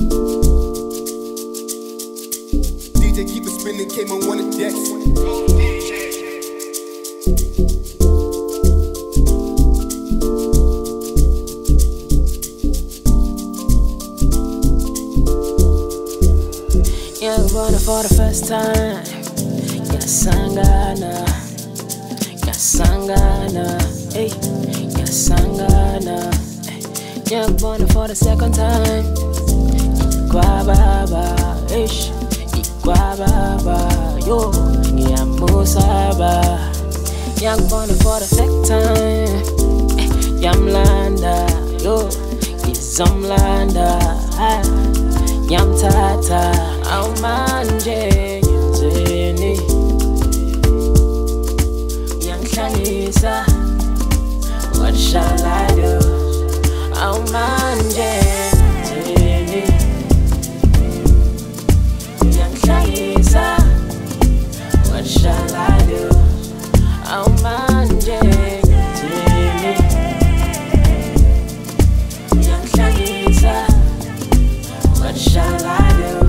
DJ keep it spinning, came on one of the decks. Yeah, we bought it for the first time. Yeah, Sangana. Yeah, Sangana. Hey, yeah, Sangana. Yeah, we bought it for the second time. Guababa, ish. Guababa, yo. Yeah, Musaba. Yeah, we bought it for the second time. Yeah, Mlanda, yo. Yeah, Zomlanda. Yam tata, au manje, zeni. Yam Shanisa, what shall I do? Au manje, zeni. Yam Shanisa, what shall I do? Au manje, zeni. Yam Shanisa. What shall I do?